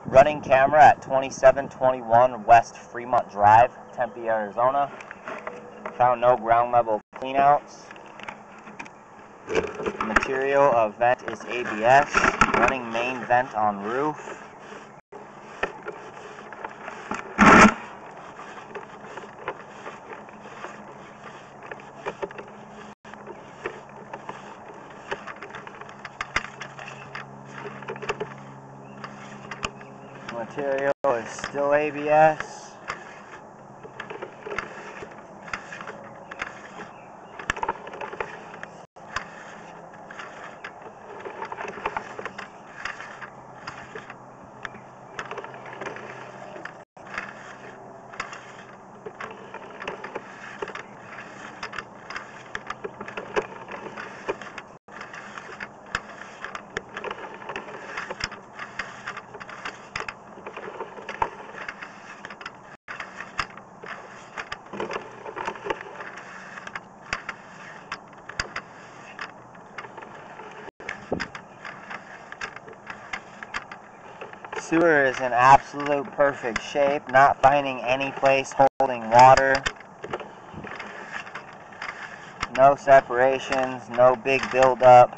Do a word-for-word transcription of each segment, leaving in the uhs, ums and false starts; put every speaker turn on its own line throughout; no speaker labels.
Running camera at twenty-seven twenty-one West Fremont Drive, Tempe, Arizona. Found no ground level cleanouts. Material of vent is A B S. Running main vent on roof. Material is still A B S. Sewer is in absolute perfect shape, not finding any place holding water. No separations, no big buildup.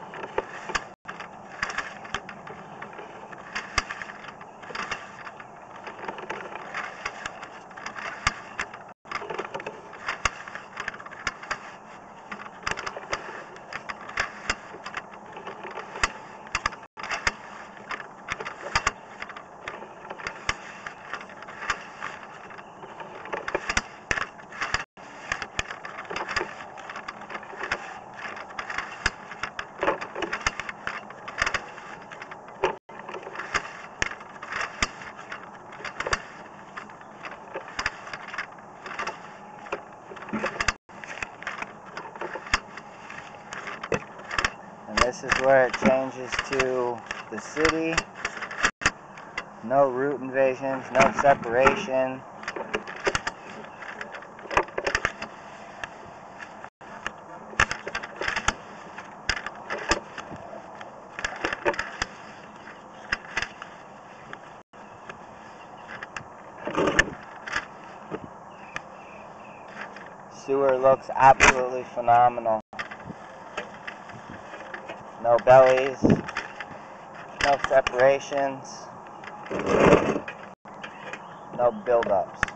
And this is where it changes to the city. No root invasions, no separation. Sewer looks absolutely phenomenal. No bellies, no separations, no buildups.